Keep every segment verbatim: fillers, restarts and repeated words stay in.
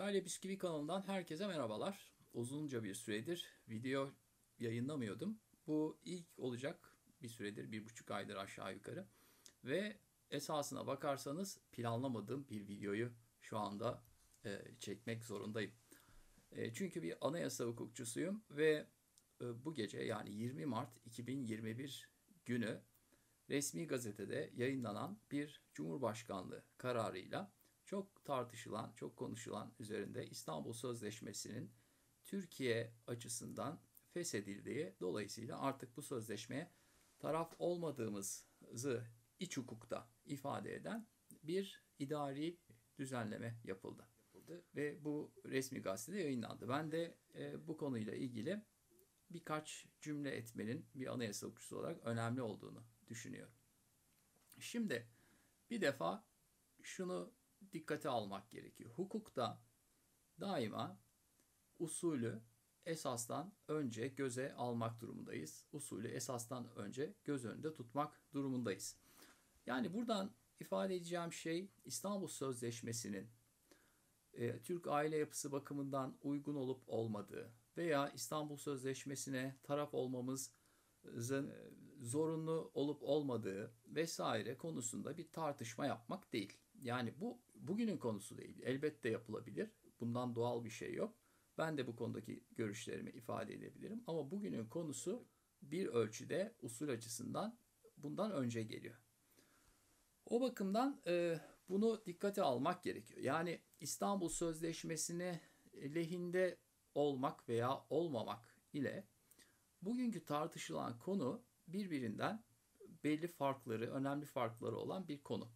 Charlie Bisküvi kanalından herkese merhabalar. Uzunca bir süredir video yayınlamıyordum. Bu ilk olacak bir süredir, bir buçuk aydır aşağı yukarı. Ve esasına bakarsanız planlamadığım bir videoyu şu anda e, çekmek zorundayım. E, çünkü bir anayasa hukukçusuyum ve e, bu gece yani yirmi Mart iki bin yirmi bir günü resmi gazetede yayınlanan bir Cumhurbaşkanlığı kararıyla çok tartışılan, çok konuşulan üzerinde İstanbul Sözleşmesi'nin Türkiye açısından feshedildiği, dolayısıyla artık bu sözleşmeye taraf olmadığımızı iç hukukta ifade eden bir idari düzenleme yapıldı. Ve bu resmi gazetede yayınlandı. Ben de e, bu konuyla ilgili birkaç cümle etmenin bir anayasa hukukçusu olarak önemli olduğunu düşünüyorum. Şimdi bir defa şunu dikkate almak gerekiyor. Hukukta daima usulü esastan önce göze almak durumundayız. Usulü esastan önce göz önünde tutmak durumundayız. Yani buradan ifade edeceğim şey İstanbul Sözleşmesi'nin e, Türk aile yapısı bakımından uygun olup olmadığı veya İstanbul Sözleşmesi'ne taraf olmamızın e, zorunlu olup olmadığı vesaire konusunda bir tartışma yapmak değil. Yani bu bugünün konusu değil. Elbette yapılabilir. Bundan doğal bir şey yok. Ben de bu konudaki görüşlerimi ifade edebilirim. Ama bugünün konusu bir ölçüde usul açısından bundan önce geliyor. O bakımdan e, bunu dikkate almak gerekiyor. Yani İstanbul Sözleşmesi'ne lehinde olmak veya olmamak ile bugünkü tartışılan konu birbirinden belli farkları, önemli farkları olan bir konu.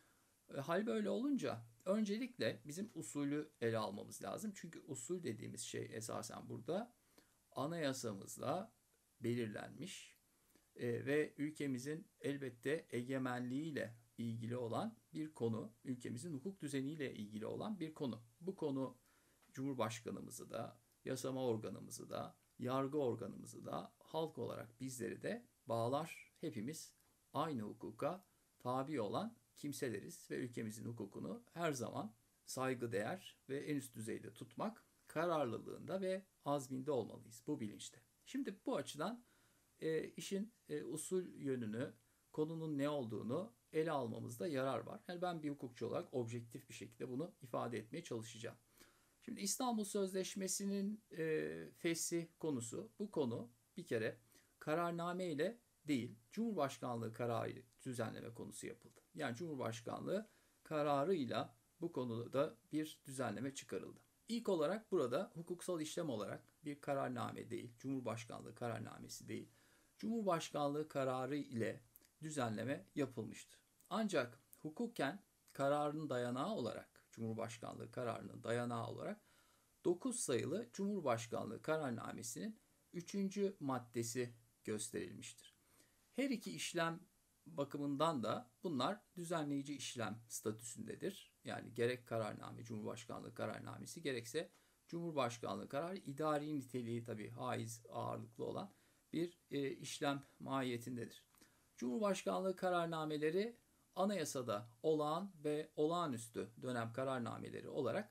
E, hal böyle olunca öncelikle bizim usulü ele almamız lazım. Çünkü usul dediğimiz şey esasen burada anayasamızla belirlenmiş e, ve ülkemizin elbette egemenliğiyle ilgili olan bir konu, ülkemizin hukuk düzeniyle ilgili olan bir konu. Bu konu Cumhurbaşkanımızı da, yasama organımızı da, yargı organımızı da, halk olarak bizleri de bağlar. Hepimiz aynı hukuka tabi olan kimseleriz ve ülkemizin hukukunu her zaman saygıdeğer ve en üst düzeyde tutmak kararlılığında ve azminde olmalıyız bu bilinçte. Şimdi bu açıdan e, işin e, usul yönünü, konunun ne olduğunu ele almamızda yarar var. Yani ben bir hukukçu olarak objektif bir şekilde bunu ifade etmeye çalışacağım. Şimdi İstanbul Sözleşmesi'nin e, feshi konusu, bu konu bir kere kararname ile değil, Cumhurbaşkanlığı kararı düzenleme konusu yapıldı. Yani Cumhurbaşkanlığı kararıyla bu konuda bir düzenleme çıkarıldı. İlk olarak burada hukuksal işlem olarak bir kararname değil, Cumhurbaşkanlığı kararnamesi değil, Cumhurbaşkanlığı kararı ile düzenleme yapılmıştı. Ancak hukuken kararın dayanağı olarak, Cumhurbaşkanlığı kararının dayanağı olarak dokuz sayılı Cumhurbaşkanlığı kararnamesinin üçüncü maddesi gösterilmiştir. Her iki işlem bakımından da bunlar düzenleyici işlem statüsündedir. Yani gerek kararname, Cumhurbaşkanlığı kararnamesi gerekse Cumhurbaşkanlığı kararı idari niteliği tabii haiz ağırlıklı olan bir e, işlem mahiyetindedir. Cumhurbaşkanlığı kararnameleri anayasada olağan ve olağanüstü dönem kararnameleri olarak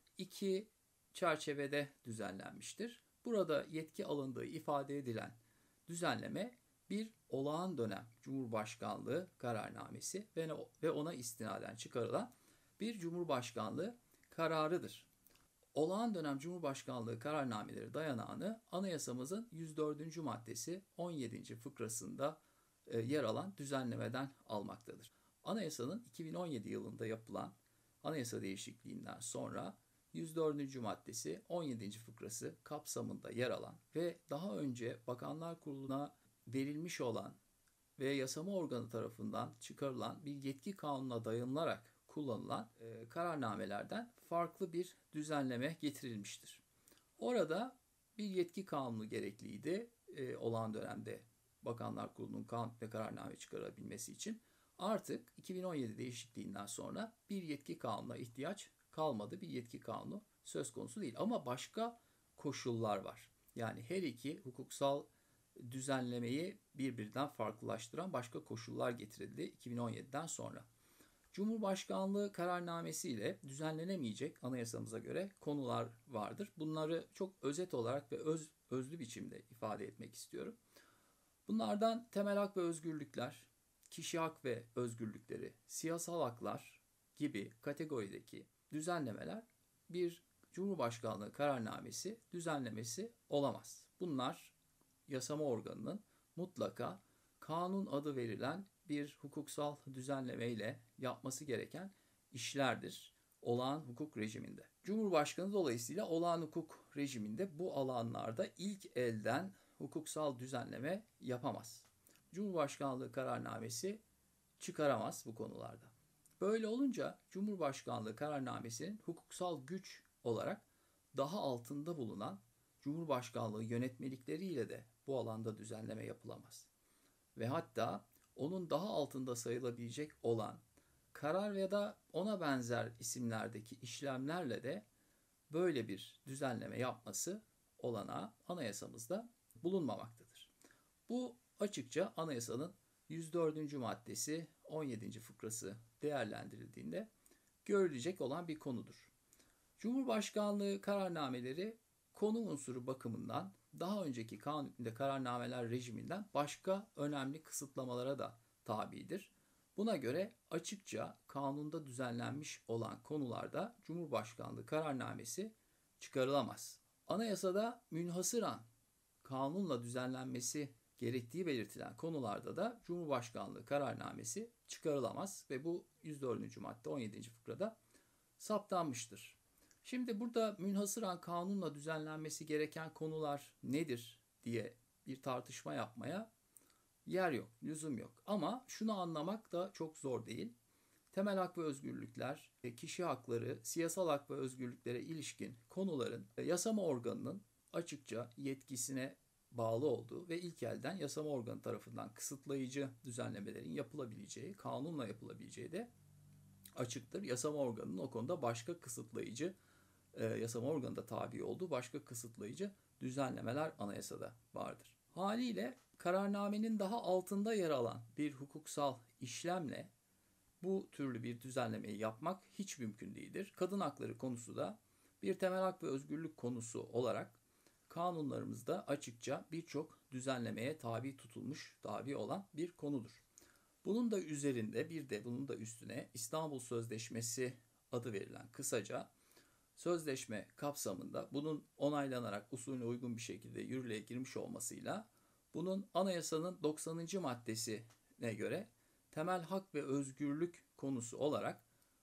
iki çerçevede düzenlenmiştir. Burada yetki alındığı ifade edilen düzenleme bir olağan dönem Cumhurbaşkanlığı kararnamesi ve ona istinaden çıkarılan bir Cumhurbaşkanlığı kararıdır. Olağan dönem Cumhurbaşkanlığı kararnameleri dayanağını anayasamızın yüz dördüncü maddesi on yedinci fıkrasında yer alan düzenlemeden almaktadır. Anayasanın iki bin on yedi yılında yapılan anayasa değişikliğinden sonra yüz dördüncü maddesi on yedinci fıkrası kapsamında yer alan ve daha önce Bakanlar Kurulu'na verilmiş olan ve yasama organı tarafından çıkarılan bir yetki kanununa dayanılarak kullanılan e, kararnamelerden farklı bir düzenleme getirilmiştir. Orada bir yetki kanunu gerekliydi e, olağan dönemde Bakanlar Kurulu'nun kanun ve kararname çıkarabilmesi için. Artık iki bin on yedi değişikliğinden sonra bir yetki kanununa ihtiyaç kalmadı. Bir yetki kanunu söz konusu değil. Ama başka koşullar var. Yani her iki hukuksal düzenlemeyi birbirinden farklılaştıran başka koşullar getirildi iki bin on yediden sonra. Cumhurbaşkanlığı kararnamesiyle düzenlenemeyecek anayasamıza göre konular vardır. Bunları çok özet olarak ve öz, özlü biçimde ifade etmek istiyorum. Bunlardan temel hak ve özgürlükler, kişi hak ve özgürlükleri, siyasal haklar gibi kategorideki düzenlemeler bir Cumhurbaşkanlığı kararnamesi düzenlemesi olamaz. Bunlar yasama organının mutlaka kanun adı verilen bir hukuksal düzenlemeyle yapması gereken işlerdir olağan hukuk rejiminde. Cumhurbaşkanı dolayısıyla olağan hukuk rejiminde bu alanlarda ilk elden hukuksal düzenleme yapamaz. Cumhurbaşkanlığı kararnamesi çıkaramaz bu konularda. Böyle olunca Cumhurbaşkanlığı kararnamesinin hukuksal güç olarak daha altında bulunan Cumhurbaşkanlığı yönetmelikleriyle de bu alanda düzenleme yapılamaz. Ve hatta onun daha altında sayılabilecek olan karar ya da ona benzer isimlerdeki işlemlerle de böyle bir düzenleme yapması olanağı anayasamızda bulunmamaktadır. Bu açıkça anayasanın yüz dördüncü maddesi on yedinci fıkrası değerlendirildiğinde görülecek olan bir konudur. Cumhurbaşkanlığı kararnameleri konu unsuru bakımından daha önceki kanun hükmünde kararnameler rejiminden başka önemli kısıtlamalara da tabidir. Buna göre açıkça kanunda düzenlenmiş olan konularda Cumhurbaşkanlığı kararnamesi çıkarılamaz. Anayasada münhasıran kanunla düzenlenmesi gerektiği belirtilen konularda da Cumhurbaşkanlığı kararnamesi çıkarılamaz ve bu yüz dördüncü madde on yedinci fıkrada saptanmıştır. Şimdi burada münhasıran kanunla düzenlenmesi gereken konular nedir diye bir tartışma yapmaya yer yok, lüzum yok. Ama şunu anlamak da çok zor değil. Temel hak ve özgürlükler, kişi hakları, siyasal hak ve özgürlüklere ilişkin konuların yasama organının açıkça yetkisine bağlı olduğu ve ilk elden yasama organı tarafından kısıtlayıcı düzenlemelerin yapılabileceği, kanunla yapılabileceği de açıktır. Yasama organının o konuda başka kısıtlayıcı, e, yasama organında tabi olduğu başka kısıtlayıcı düzenlemeler anayasada vardır. Haliyle kararnamenin daha altında yer alan bir hukuksal işlemle bu türlü bir düzenlemeyi yapmak hiç mümkün değildir. Kadın hakları konusu da bir temel hak ve özgürlük konusu olarak kanunlarımızda açıkça birçok düzenlemeye tabi tutulmuş, tabi olan bir konudur. Bunun da üzerinde bir de bunun da üstüne İstanbul Sözleşmesi adı verilen kısaca sözleşme kapsamında bunun onaylanarak usulüne uygun bir şekilde yürürlüğe girmiş olmasıyla bunun anayasanın doksanıncı maddesine göre temel hak ve özgürlük konusu olarak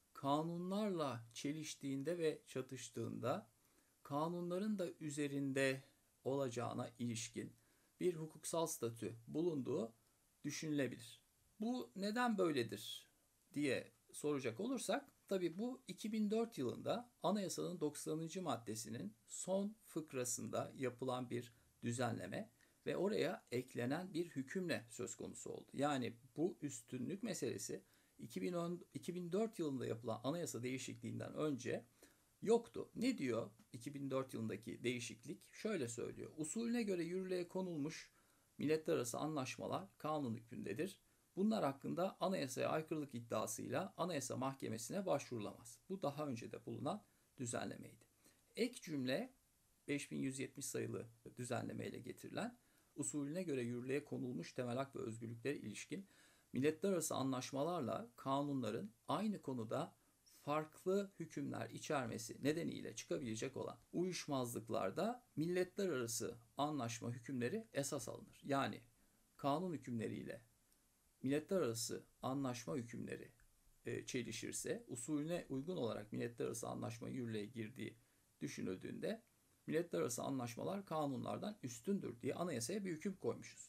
kanunlarla çeliştiğinde ve çatıştığında kanunların da üzerinde olacağına ilişkin bir hukuksal statü bulunduğu düşünülebilir. Bu neden böyledir diye soracak olursak, tabii bu iki bin dört yılında anayasanın doksanıncı maddesinin son fıkrasında yapılan bir düzenleme ve oraya eklenen bir hükümle söz konusu oldu. Yani bu üstünlük meselesi iki bin on, iki bin dört yılında yapılan anayasa değişikliğinden önce yoktu. Ne diyor iki bin dört yılındaki değişiklik? Şöyle söylüyor. Usulüne göre yürürlüğe konulmuş milletler arası anlaşmalar kanun hükmündedir. Bunlar hakkında anayasaya aykırılık iddiasıyla Anayasa Mahkemesi'ne başvurulamaz. Bu daha önce de bulunan düzenlemeydi. Ek cümle beş bin yüz yetmiş sayılı düzenlemeyle getirilen usulüne göre yürürlüğe konulmuş temel hak ve özgürlüklere ilişkin milletler arası anlaşmalarla kanunların aynı konuda farklı hükümler içermesi nedeniyle çıkabilecek olan uyuşmazlıklarda milletler arası anlaşma hükümleri esas alınır. Yani kanun hükümleriyle milletler arası anlaşma hükümleri e, çelişirse, usulüne uygun olarak milletler arası anlaşma yürürlüğe girdiği düşünüldüğünde milletler arası anlaşmalar kanunlardan üstündür diye anayasaya bir hüküm koymuşuz.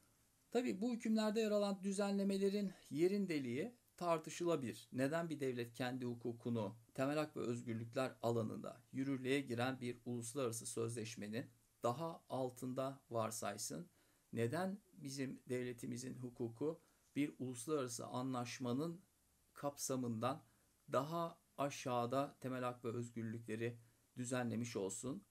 Tabii bu hükümlerde yer alan düzenlemelerin yerin deliği tartışılabilir. Neden bir devlet kendi hukukunu temel hak ve özgürlükler alanında yürürlüğe giren bir uluslararası sözleşmenin daha altında varsaysın? Neden bizim devletimizin hukuku bir uluslararası anlaşmanın kapsamından daha aşağıda temel hak ve özgürlükleri düzenlemiş olsun?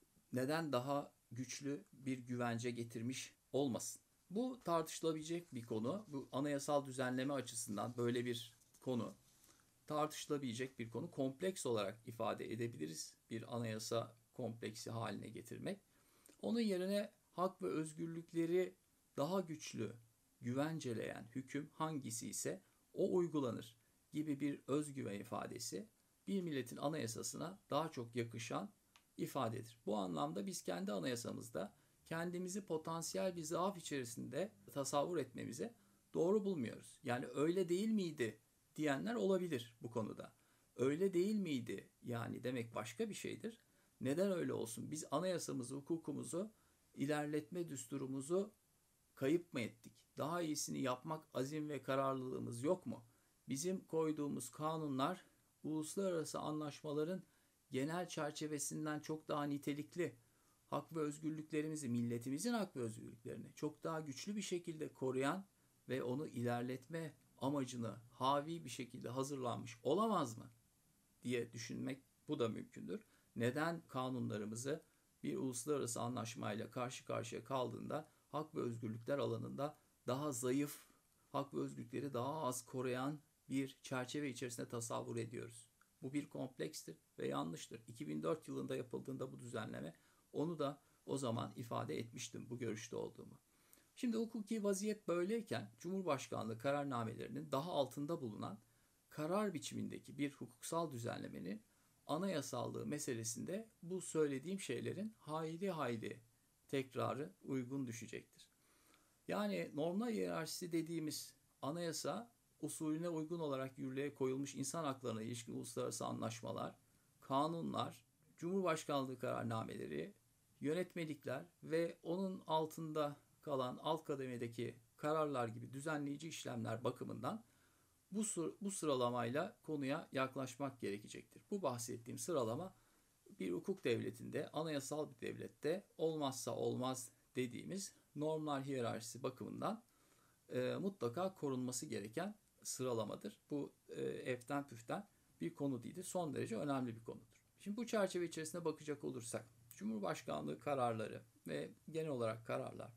Neden daha güçlü bir güvence getirmiş olmasın? Bu tartışılabilecek bir konu. Bu anayasal düzenleme açısından böyle bir konu. tartışılabilecek bir konu. Kompleks olarak ifade edebiliriz bir anayasa kompleksi haline getirmek. Onun yerine hak ve özgürlükleri daha güçlü güvenceleyen hüküm hangisi ise o uygulanır gibi bir özgüven ifadesi bir milletin anayasasına daha çok yakışan ifadedir. Bu anlamda biz kendi anayasamızda kendimizi potansiyel bir zaaf içerisinde tasavvur etmemize doğru bulmuyoruz. Yani öyle değil miydi diyenler olabilir bu konuda. Öyle değil miydi yani demek başka bir şeydir. Neden öyle olsun? Biz anayasamızı, hukukumuzu, ilerletme düsturumuzu kayıp mı ettik? Daha iyisini yapmak azim ve kararlılığımız yok mu? Bizim koyduğumuz kanunlar uluslararası anlaşmaların genel çerçevesinden çok daha nitelikli, hak ve özgürlüklerimizi, milletimizin hak ve özgürlüklerini çok daha güçlü bir şekilde koruyan ve onu ilerletme amacını havi bir şekilde hazırlanmış olamaz mı diye düşünmek, bu da mümkündür. Neden kanunlarımızı bir uluslararası anlaşmayla karşı karşıya kaldığında hak ve özgürlükler alanında daha zayıf, hak ve özgürlükleri daha az koruyan bir çerçeve içerisinde tasavvur ediyoruz? Bu bir komplekstir ve yanlıştır. iki bin dört yılında yapıldığında bu düzenleme, onu da o zaman ifade etmiştim bu görüşte olduğumu. Şimdi hukuki vaziyet böyleyken Cumhurbaşkanlığı kararnamelerinin daha altında bulunan karar biçimindeki bir hukuksal düzenlemenin anayasallığı meselesinde bu söylediğim şeylerin hayli hayli tekrarı uygun düşecektir. Yani normlar hiyerarşisi dediğimiz anayasa, usulüne uygun olarak yürürlüğe koyulmuş insan haklarına ilişkin uluslararası anlaşmalar, kanunlar, Cumhurbaşkanlığı kararnameleri, yönetmelikler ve onun altında kalan alt kademedeki kararlar gibi düzenleyici işlemler bakımından bu, bu sıralamayla konuya yaklaşmak gerekecektir. Bu bahsettiğim sıralama bir hukuk devletinde, anayasal bir devlette olmazsa olmaz dediğimiz normlar hiyerarşisi bakımından e, mutlaka korunması gereken sıralamadır. Bu e, eften püften bir konu değildir. Son derece önemli bir konudur. Şimdi bu çerçeve içerisinde bakacak olursak, Cumhurbaşkanlığı kararları ve genel olarak kararlar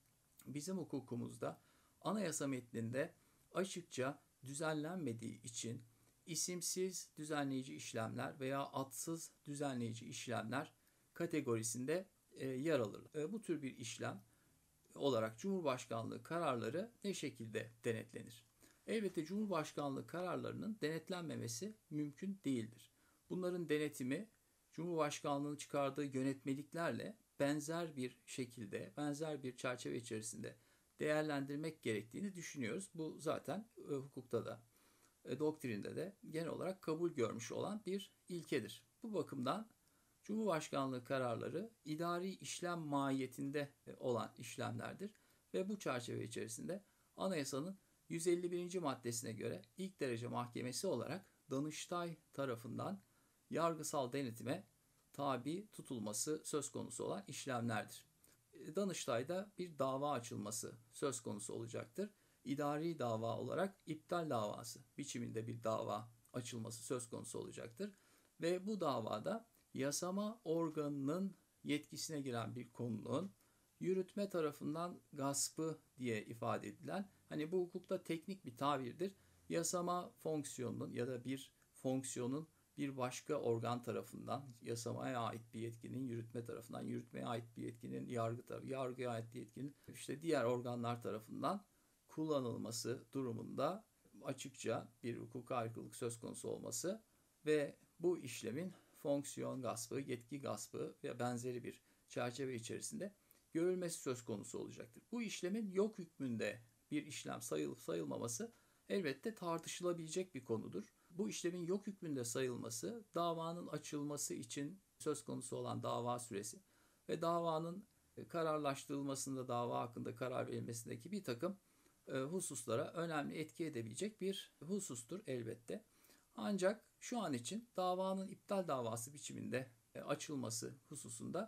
bizim hukukumuzda anayasa metninde açıkça düzenlenmediği için isimsiz düzenleyici işlemler veya adsız düzenleyici işlemler kategorisinde e, yer alır. E, bu tür bir işlem olarak Cumhurbaşkanlığı kararları ne şekilde denetlenir? Elbette Cumhurbaşkanlığı kararlarının denetlenmemesi mümkün değildir. Bunların denetimi Cumhurbaşkanlığı'nın çıkardığı yönetmeliklerle benzer bir şekilde, benzer bir çerçeve içerisinde değerlendirmek gerektiğini düşünüyoruz. Bu zaten e, hukukta da, e, doktrinde de genel olarak kabul görmüş olan bir ilkedir. Bu bakımdan Cumhurbaşkanlığı kararları idari işlem mahiyetinde olan işlemlerdir ve bu çerçeve içerisinde anayasanın yüz elli birinci maddesine göre ilk derece mahkemesi olarak Danıştay tarafından yargısal denetime tabi tutulması söz konusu olan işlemlerdir. Danıştay'da bir dava açılması söz konusu olacaktır. İdari dava olarak iptal davası biçiminde bir dava açılması söz konusu olacaktır. Ve bu davada yasama organının yetkisine giren bir konunun yürütme tarafından gaspı diye ifade edilen, hani bu hukukta teknik bir tabirdir. Yasama fonksiyonunun ya da bir fonksiyonun bir başka organ tarafından, yasamaya ait bir yetkinin yürütme tarafından, yürütmeye ait bir yetkinin yargı tarafı, yargıya ait bir yetkinin işte diğer organlar tarafından kullanılması durumunda açıkça bir hukuka aykırılık söz konusu olması ve bu işlemin fonksiyon gaspı, yetki gaspı ve benzeri bir çerçeve içerisinde görülmesi söz konusu olacaktır. Bu işlemin yok hükmünde bir işlem sayılıp sayılmaması elbette tartışılabilecek bir konudur. Bu işlemin yok hükmünde sayılması, davanın açılması için söz konusu olan dava süresi ve davanın kararlaştırılmasında, dava hakkında karar verilmesindeki bir takım hususlara önemli etki edebilecek bir husustur elbette. Ancak şu an için davanın iptal davası biçiminde açılması hususunda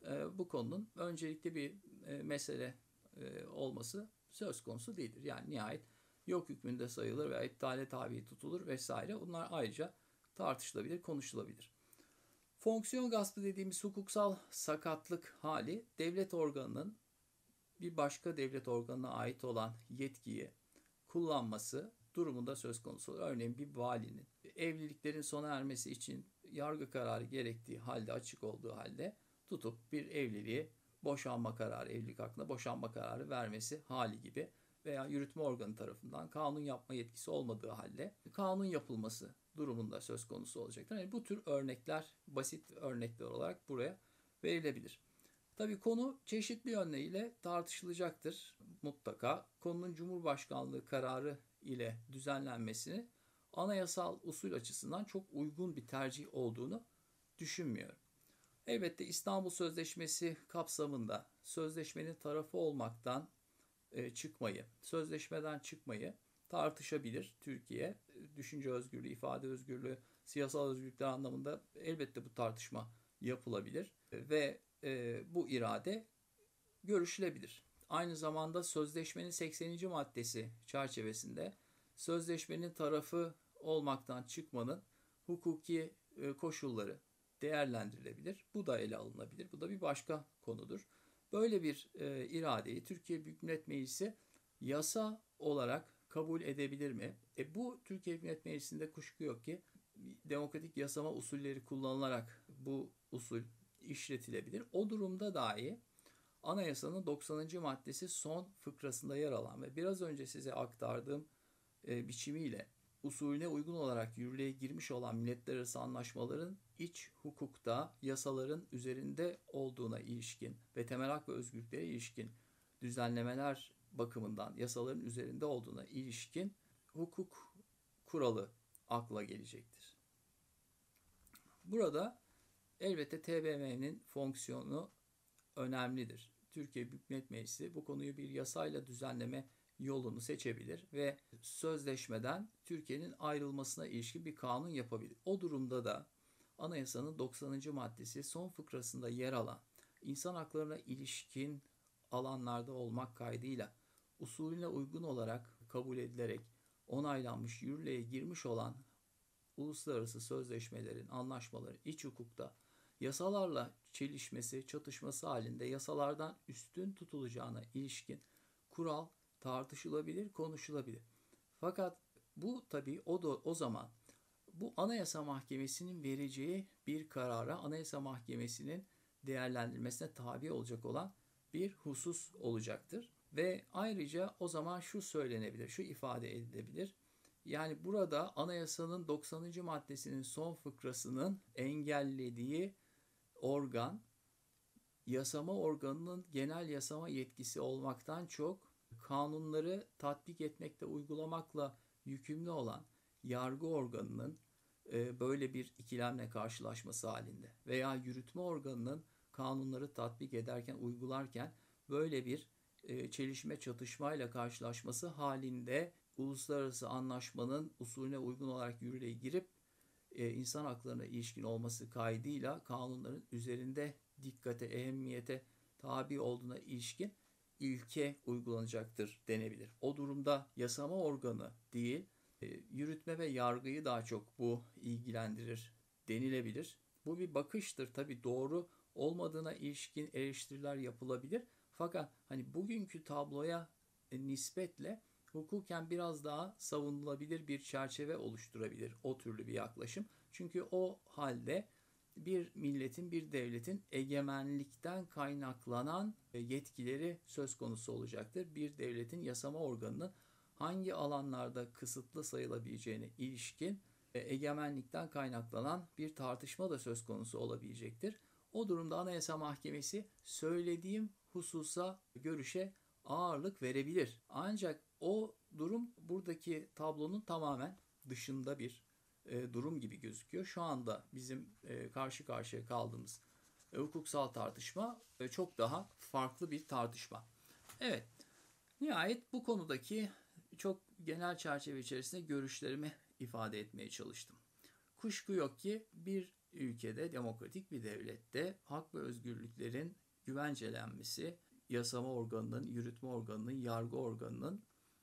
bu konunun öncelikli bir mesele olması söz konusu değildir. Yani nihayet yok hükmünde sayılır veya iptale tabi tutulur vesaire. Bunlar ayrıca tartışılabilir, konuşulabilir. Fonksiyon gaspı dediğimiz hukuksal sakatlık hali, devlet organının bir başka devlet organına ait olan yetkiyi kullanması durumunda söz konusu olur. Örneğin bir valinin evliliklerin sona ermesi için yargı kararı gerektiği halde, açık olduğu halde tutup bir evliliği boşanma kararı, evlilik hakkında boşanma kararı vermesi hali gibi veya yürütme organı tarafından kanun yapma yetkisi olmadığı halde kanun yapılması durumunda söz konusu olacaktır. Yani bu tür örnekler, basit örnekler olarak buraya verilebilir. Tabii konu çeşitli yönleriyle tartışılacaktır mutlaka. Konunun Cumhurbaşkanlığı kararı ile düzenlenmesini anayasal usul açısından çok uygun bir tercih olduğunu düşünmüyorum. Elbette İstanbul Sözleşmesi kapsamında sözleşmenin tarafı olmaktan e, çıkmayı, sözleşmeden çıkmayı tartışabilir Türkiye. Düşünce özgürlüğü, ifade özgürlüğü, siyasal özgürlükler anlamında elbette bu tartışma yapılabilir ve e, bu irade görüşülebilir. Aynı zamanda sözleşmenin sekseninci maddesi çerçevesinde sözleşmenin tarafı olmaktan çıkmanın hukuki e, koşulları değerlendirilebilir. Bu da ele alınabilir. Bu da bir başka konudur. Böyle bir e, iradeyi Türkiye Büyük Millet Meclisi yasa olarak kabul edebilir mi? E, bu Türkiye Büyük Millet Meclisi'nde kuşku yok ki demokratik yasama usulleri kullanılarak bu usul işletilebilir. O durumda dahi Anayasanın doksanıncı maddesi son fıkrasında yer alan ve biraz önce size aktardığım e, biçimiyle usulüne uygun olarak yürürlüğe girmiş olan milletler arası anlaşmaların iç hukukta yasaların üzerinde olduğuna ilişkin ve temel hak ve özgürlüklere ilişkin düzenlemeler bakımından yasaların üzerinde olduğuna ilişkin hukuk kuralı akla gelecektir. Burada elbette T B M M'nin fonksiyonu önemlidir. Türkiye Büyük Millet Meclisi bu konuyu bir yasayla düzenleme yolunu seçebilir ve sözleşmeden Türkiye'nin ayrılmasına ilişkin bir kanun yapabilir. O durumda da Anayasanın doksanıncı maddesi son fıkrasında yer alan insan haklarına ilişkin alanlarda olmak kaydıyla usulüne uygun olarak kabul edilerek onaylanmış, yürürlüğe girmiş olan uluslararası sözleşmelerin, anlaşmaların iç hukukta yasalarla çelişmesi, çatışması halinde yasalardan üstün tutulacağına ilişkin kural tartışılabilir, konuşulabilir. Fakat bu tabii o da o zaman bu Anayasa Mahkemesi'nin vereceği bir karara, Anayasa Mahkemesi'nin değerlendirmesine tabi olacak olan bir husus olacaktır. Ve ayrıca o zaman şu söylenebilir, şu ifade edilebilir. Yani burada anayasanın doksanıncı maddesinin son fıkrasının engellediği organ, yasama organının genel yasama yetkisi olmaktan çok kanunları tatbik etmekte, uygulamakla yükümlü olan yargı organının e, böyle bir ikilemle karşılaşması halinde veya yürütme organının kanunları tatbik ederken, uygularken böyle bir e, çelişme, çatışmayla karşılaşması halinde uluslararası anlaşmanın usulüne uygun olarak yürürlüğe girip e, insan haklarına ilişkin olması kaydıyla kanunların üzerinde dikkate, ehemmiyete tabi olduğuna ilişkin ilke uygulanacaktır denebilir. O durumda yasama organı değil, e, yürütme ve yargıyı daha çok bu ilgilendirir denilebilir. Bu bir bakıştır. Tabii doğru olmadığına ilişkin eleştiriler yapılabilir. Fakat hani bugünkü tabloya e, nispetle hukuken biraz daha savunulabilir bir çerçeve oluşturabilir o türlü bir yaklaşım. Çünkü o halde bir milletin, bir devletin egemenlikten kaynaklanan yetkileri söz konusu olacaktır. Bir devletin yasama organının hangi alanlarda kısıtlı sayılabileceğine ilişkin egemenlikten kaynaklanan bir tartışma da söz konusu olabilecektir. O durumda Anayasa Mahkemesi söylediğim hususa, görüşe ağırlık verebilir. Ancak o durum buradaki tablonun tamamen dışında bir e, durum gibi gözüküyor. Şu anda bizim e, karşı karşıya kaldığımız e, hukuksal tartışma e, çok daha farklı bir tartışma. Evet, nihayet bu konudaki çok genel çerçeve içerisinde görüşlerimi ifade etmeye çalıştım. Kuşku yok ki bir ülkede, demokratik bir devlette hak ve özgürlüklerin güvencelenmesi, yasama organının, yürütme organının, yargı organının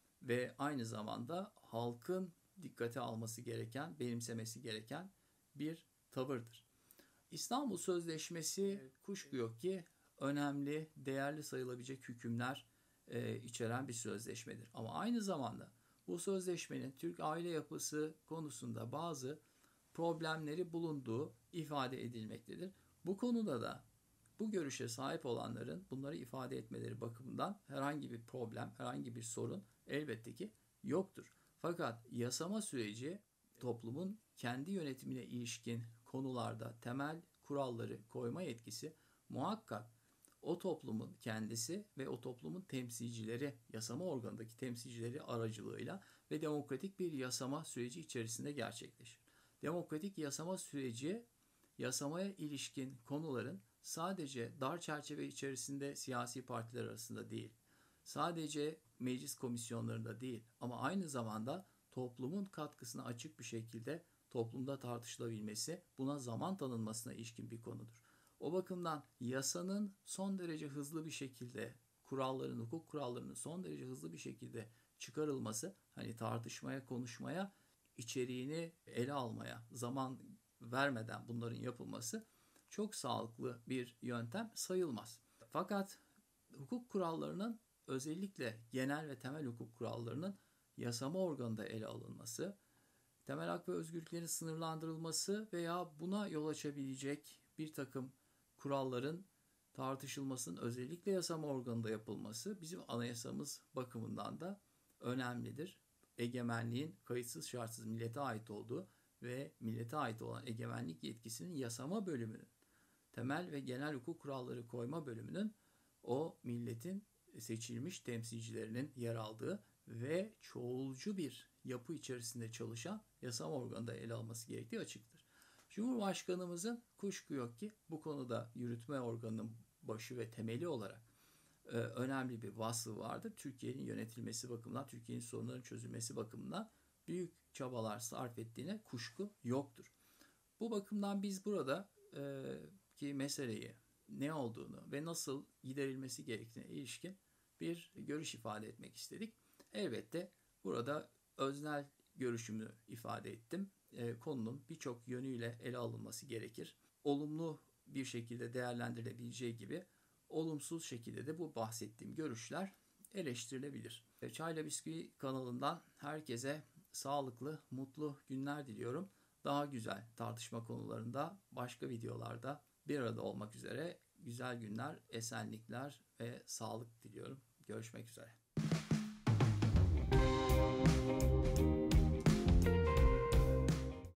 ve aynı zamanda halkın dikkate alması gereken, benimsemesi gereken bir tavırdır. İstanbul Sözleşmesi kuşku yok ki önemli, değerli sayılabilecek hükümler e, içeren bir sözleşmedir. Ama aynı zamanda Bu sözleşmenin Türk aile yapısı konusunda bazı problemleri bulunduğu ifade edilmektedir. Bu konuda da bu görüşe sahip olanların bunları ifade etmeleri bakımından herhangi bir problem, herhangi bir sorun elbette ki yoktur. Fakat yasama süreci toplumun kendi yönetimine ilişkin konularda temel kuralları koyma yetkisi muhakkak o toplumun kendisi ve o toplumun temsilcileri, yasama organındaki temsilcileri aracılığıyla ve demokratik bir yasama süreci içerisinde gerçekleşir. Demokratik yasama süreci, yasamaya ilişkin konuların sadece dar çerçeve içerisinde siyasi partiler arasında değil, sadece meclis komisyonlarında değil ama aynı zamanda toplumun katkısına açık bir şekilde toplumda tartışılabilmesi, buna zaman tanınmasına ilişkin bir konudur. O bakımdan yasanın son derece hızlı bir şekilde, kuralların, hukuk kurallarının son derece hızlı bir şekilde çıkarılması, hani tartışmaya, konuşmaya, içeriğini ele almaya zaman vermeden bunların yapılması çok sağlıklı bir yöntem sayılmaz. Fakat hukuk kurallarının, özellikle genel ve temel hukuk kurallarının yasama organında ele alınması, temel hak ve özgürlüklerin sınırlandırılması veya buna yol açabilecek bir takım kuralların tartışılmasının özellikle yasama organında yapılması bizim anayasamız bakımından da önemlidir. Egemenliğin kayıtsız şartsız millete ait olduğu ve millete ait olan egemenlik yetkisinin yasama bölümünün, temel ve genel hukuk kuralları koyma bölümünün o milletin seçilmiş temsilcilerinin yer aldığı ve çoğulcu bir yapı içerisinde çalışan yasama organında ele alması gerektiği açıktır. Cumhurbaşkanımızın kuşku yok ki bu konuda yürütme organının başı ve temeli olarak e, önemli bir vasfı vardır. Türkiye'nin yönetilmesi bakımından, Türkiye'nin sorunların çözülmesi bakımından büyük çabalar sarf ettiğine kuşku yoktur. Bu bakımdan biz burada e, ki meseleyi ne olduğunu ve nasıl giderilmesi gerektiğine ilişkin bir görüş ifade etmek istedik. Elbette burada öznel görüşümü ifade ettim. E, konunun birçok yönüyle ele alınması gerekir. Olumlu bir şekilde değerlendirilebileceği gibi olumsuz şekilde de bu bahsettiğim görüşler eleştirilebilir. Çayla Bisküvi kanalından herkese sağlıklı, mutlu günler diliyorum. Daha güzel tartışma konularında, başka videolarda bir arada olmak üzere güzel günler, esenlikler ve sağlık diliyorum. Görüşmek üzere.